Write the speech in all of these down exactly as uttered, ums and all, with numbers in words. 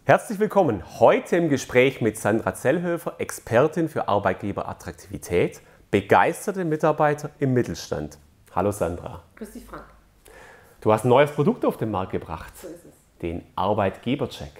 Herzlich willkommen. Heute im Gespräch mit Sandra Zellhöfer, Expertin für Arbeitgeberattraktivität, begeisterte Mitarbeiter im Mittelstand. Hallo Sandra. Grüß dich, Frank. Du hast ein neues Produkt auf den Markt gebracht, So ist es. den Arbeitgebercheck.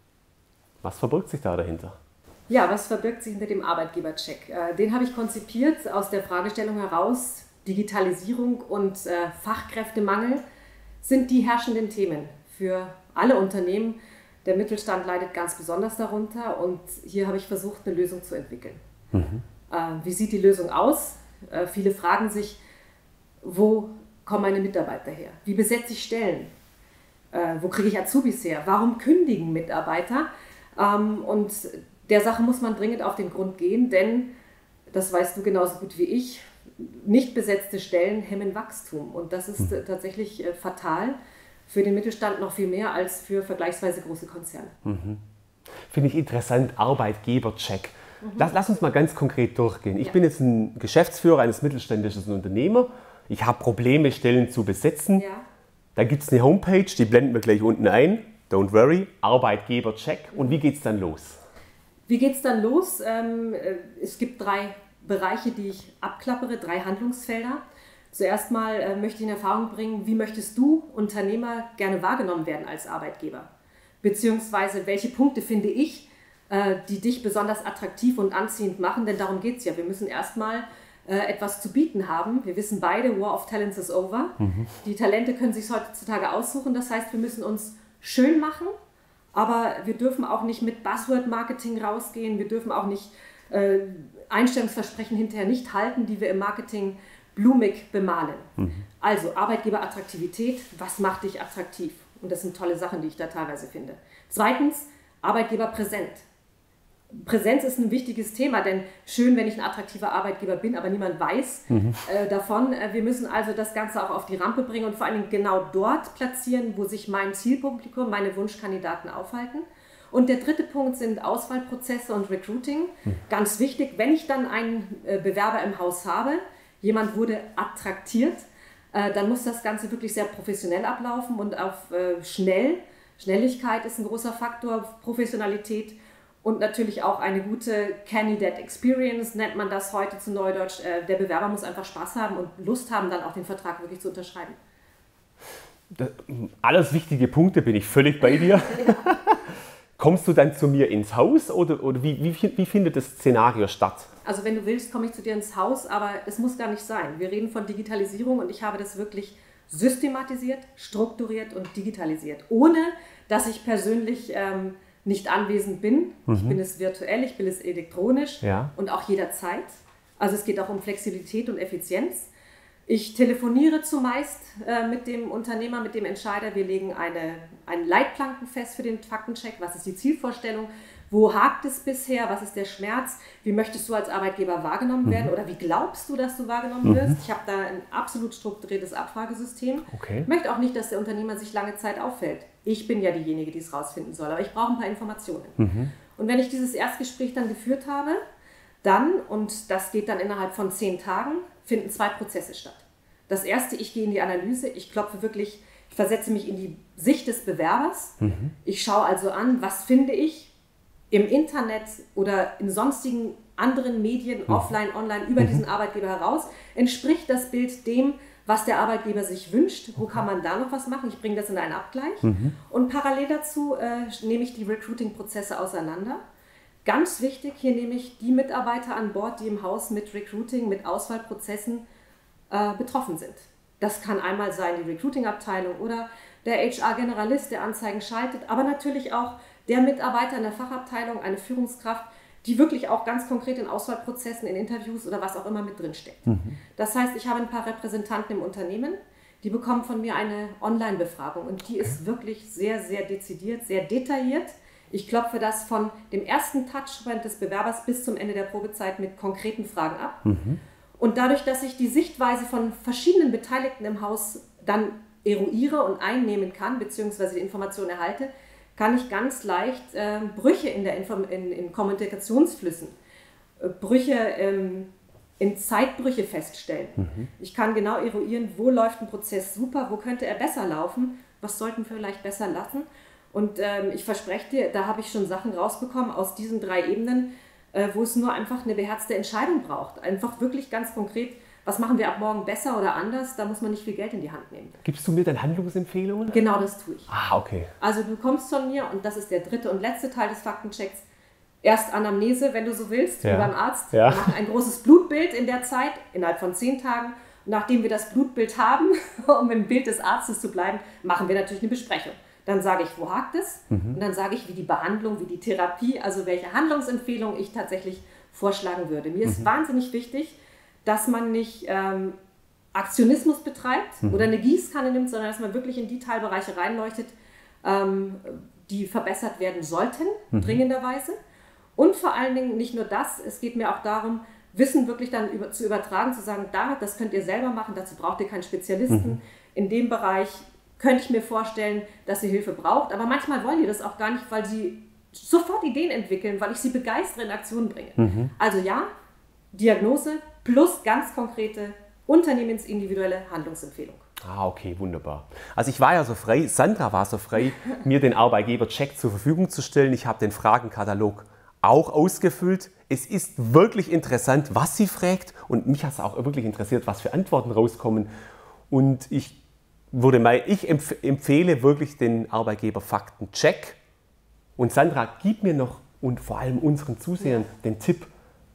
Was verbirgt sich da dahinter? Ja, was verbirgt sich hinter dem Arbeitgebercheck? Den habe ich konzipiert aus der Fragestellung heraus, Digitalisierung und Fachkräftemangel sind die herrschenden Themen für alle Unternehmen. Der Mittelstand leidet ganz besonders darunter und hier habe ich versucht, eine Lösung zu entwickeln. Mhm. Wie sieht die Lösung aus? Viele fragen sich, wo kommen meine Mitarbeiter her? Wie besetze ich Stellen? Wo kriege ich Azubis her? Warum kündigen Mitarbeiter? Und der Sache muss man dringend auf den Grund gehen, denn, das weißt du genauso gut wie ich, nicht besetzte Stellen hemmen Wachstum. Und das ist mhm. tatsächlich fatal. Für den Mittelstand noch viel mehr als für vergleichsweise große Konzerne. Mhm. Finde ich interessant, Arbeitgebercheck. Mhm. Lass, lass uns mal ganz konkret durchgehen. Ich ja. bin jetzt ein Geschäftsführer eines mittelständischen Unternehmers. Ich habe Probleme, Stellen zu besetzen. Ja. Da gibt es eine Homepage, die blenden wir gleich unten ein. Don't worry, Arbeitgebercheck. Und wie geht es dann los? Wie geht es dann los? Ähm, es gibt drei Bereiche, die ich abklappere, drei Handlungsfelder. Zuerst mal äh, möchte ich in Erfahrung bringen, wie möchtest du, Unternehmer, gerne wahrgenommen werden als Arbeitgeber? Beziehungsweise welche Punkte finde ich, äh, die dich besonders attraktiv und anziehend machen? Denn darum geht es ja. Wir müssen erstmal äh, etwas zu bieten haben. Wir wissen beide, War of Talents is over. Mhm. Die Talente können sich heutzutage aussuchen. Das heißt, wir müssen uns schön machen, aber wir dürfen auch nicht mit Buzzword-Marketing rausgehen. Wir dürfen auch nicht äh, Einstellungsversprechen hinterher nicht halten, die wir im Marketing blumig bemalen. Mhm. Also Arbeitgeberattraktivität, was macht dich attraktiv? Und das sind tolle Sachen, die ich da teilweise finde. Zweitens, Arbeitgeberpräsent. Präsenz ist ein wichtiges Thema, denn schön, wenn ich ein attraktiver Arbeitgeber bin, aber niemand weiß mhm. äh, davon. Wir müssen also das Ganze auch auf die Rampe bringen und vor allem genau dort platzieren, wo sich mein Zielpublikum, meine Wunschkandidaten aufhalten. Und der dritte Punkt sind Auswahlprozesse und Recruiting. Mhm. Ganz wichtig, wenn ich dann einen äh, Bewerber im Haus habe, jemand wurde attraktiert, äh, dann muss das Ganze wirklich sehr professionell ablaufen und auf äh, schnell. Schnelligkeit ist ein großer Faktor, Professionalität und natürlich auch eine gute Candidate Experience, nennt man das heute zu Neudeutsch. Äh, der Bewerber muss einfach Spaß haben und Lust haben, dann auch den Vertrag wirklich zu unterschreiben. Das, alles wichtige Punkte, bin ich völlig bei dir. Ja. Kommst du dann zu mir ins Haus oder, oder wie, wie, wie findet das Szenario statt? Also wenn du willst, komme ich zu dir ins Haus, aber es muss gar nicht sein. Wir reden von Digitalisierung und ich habe das wirklich systematisiert, strukturiert und digitalisiert, ohne dass ich persönlich ähm, nicht anwesend bin. Mhm. Ich bin es virtuell, ich bin es elektronisch ja. und auch jederzeit. Also es geht auch um Flexibilität und Effizienz. Ich telefoniere zumeist äh, mit dem Unternehmer, mit dem Entscheider. Wir legen eine, einen Leitplanken fest für den Faktencheck. Was ist die Zielvorstellung? Wo hakt es bisher? Was ist der Schmerz? Wie möchtest du als Arbeitgeber wahrgenommen werden? Mhm. Oder wie glaubst du, dass du wahrgenommen wirst? Mhm. Ich habe da ein absolut strukturiertes Abfragesystem. Okay. Ich möchte auch nicht, dass der Unternehmer sich lange Zeit auffällt. Ich bin ja diejenige, die es rausfinden soll. Aber ich brauche ein paar Informationen. Mhm. Und wenn ich dieses Erstgespräch dann geführt habe, dann, und das geht dann innerhalb von zehn Tagen, finden zwei Prozesse statt. Das erste, ich gehe in die Analyse, ich klopfe wirklich, ich versetze mich in die Sicht des Bewerbers. Mhm. Ich schaue also an, was finde ich im Internet oder in sonstigen anderen Medien, mhm. offline, online, über mhm. diesen Arbeitgeber heraus. Entspricht das Bild dem, was der Arbeitgeber sich wünscht? Wo kann man da noch was machen? Ich bringe das in einen Abgleich. Mhm. Und parallel dazu äh, nehme ich die Recruiting-Prozesse auseinander. Ganz wichtig, hier nehme ich die Mitarbeiter an Bord, die im Haus mit Recruiting, mit Auswahlprozessen äh, betroffen sind. Das kann einmal sein die Recruiting-Abteilung oder der H R-Generalist, der Anzeigen schaltet, aber natürlich auch der Mitarbeiter in der Fachabteilung, eine Führungskraft, die wirklich auch ganz konkret in Auswahlprozessen, in Interviews oder was auch immer mit drin steckt. Mhm. Das heißt, ich habe ein paar Repräsentanten im Unternehmen, die bekommen von mir eine Online-Befragung und die ist wirklich sehr, sehr dezidiert, sehr detailliert. Ich klopfe das von dem ersten Touchpoint des Bewerbers bis zum Ende der Probezeit mit konkreten Fragen ab. Mhm. Und dadurch, dass ich die Sichtweise von verschiedenen Beteiligten im Haus dann eruiere und einnehmen kann, beziehungsweise die Informationen erhalte, kann ich ganz leicht äh, Brüche in, der Inform in, in Kommunikationsflüssen, äh, Brüche ähm, in Zeitbrüche feststellen. Mhm. Ich kann genau eruieren, wo läuft ein Prozess super, wo könnte er besser laufen, was sollten wir vielleicht besser lassen. Und ähm, ich verspreche dir, da habe ich schon Sachen rausbekommen aus diesen drei Ebenen, äh, wo es nur einfach eine beherzte Entscheidung braucht. Einfach wirklich ganz konkret, was machen wir ab morgen besser oder anders, da muss man nicht viel Geld in die Hand nehmen. Gibst du mir dann Handlungsempfehlungen? Genau, das tue ich. Ah, okay. Also du kommst von mir und das ist der dritte und letzte Teil des Faktenchecks. Erst Anamnese, wenn du so willst, ja. wie beim Arzt. Ja. Wir machen ein großes Blutbild in der Zeit, innerhalb von zehn Tagen. Und nachdem wir das Blutbild haben, um im Bild des Arztes zu bleiben, machen wir natürlich eine Besprechung. Dann sage ich, wo hakt es? Mhm. Und dann sage ich, wie die Behandlung, wie die Therapie, also welche Handlungsempfehlung ich tatsächlich vorschlagen würde. Mir mhm. ist wahnsinnig wichtig, dass man nicht ähm, Aktionismus betreibt mhm. oder eine Gießkanne nimmt, sondern dass man wirklich in die Teilbereiche reinleuchtet, ähm, die verbessert werden sollten, mhm. dringenderweise. Und vor allen Dingen nicht nur das, es geht mir auch darum, Wissen wirklich dann über, zu übertragen, zu sagen, da, das könnt ihr selber machen, dazu braucht ihr keinen Spezialisten. Mhm. In dem Bereich könnte ich mir vorstellen, dass ihr Hilfe braucht, aber manchmal wollen die das auch gar nicht, weil sie sofort Ideen entwickeln, weil ich sie begeistere, in Aktion bringe. Mhm. Also ja, Diagnose plus ganz konkrete unternehmensindividuelle Handlungsempfehlung. Ah, okay, wunderbar. Also ich war ja so frei, Sandra war so frei, mir den Arbeitgeber-Check zur Verfügung zu stellen. Ich habe den Fragenkatalog auch ausgefüllt. Es ist wirklich interessant, was sie fragt und mich hat es auch wirklich interessiert, was für Antworten rauskommen. Und ich, würde mal, ich empf empfehle wirklich den Arbeitgeber-Fakten-Check. Und Sandra, gib mir noch und vor allem unseren Zusehern den Tipp.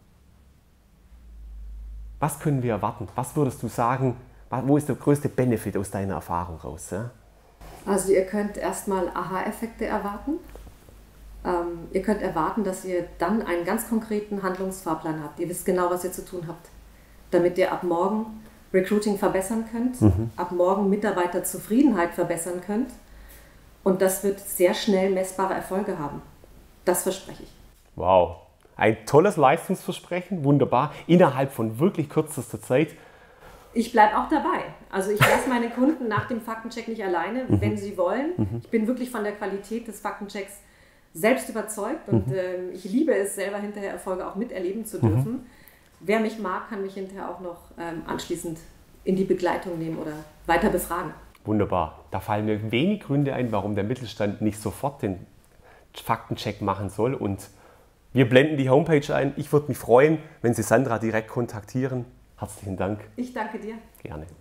Was können wir erwarten? Was würdest du sagen, wo ist der größte Benefit aus deiner Erfahrung raus? Ja? Also ihr könnt erstmal Aha-Effekte erwarten. Ähm, ihr könnt erwarten, dass ihr dann einen ganz konkreten Handlungsfahrplan habt. Ihr wisst genau, was ihr zu tun habt, damit ihr ab morgen Recruiting verbessern könnt, mhm. ab morgen Mitarbeiterzufriedenheit verbessern könnt. Und das wird sehr schnell messbare Erfolge haben. Das verspreche ich. Wow, ein tolles Leistungsversprechen, wunderbar, innerhalb von wirklich kürzester Zeit. Ich bleibe auch dabei. Also ich lasse meine Kunden nach dem Faktencheck nicht alleine, mhm. wenn sie wollen. Mhm. Ich bin wirklich von der Qualität des Faktenchecks selbst überzeugt und mhm. äh, ich liebe es, selber hinterher Erfolge auch miterleben zu dürfen. Mhm. Wer mich mag, kann mich hinterher auch noch ähm, anschließend in die Begleitung nehmen oder weiter befragen. Wunderbar. Da fallen mir wenig Gründe ein, warum der Mittelstand nicht sofort den Faktencheck machen soll. Und wir blenden die Homepage ein. Ich würde mich freuen, wenn Sie Sandra direkt kontaktieren. Herzlichen Dank. Ich danke dir. Gerne.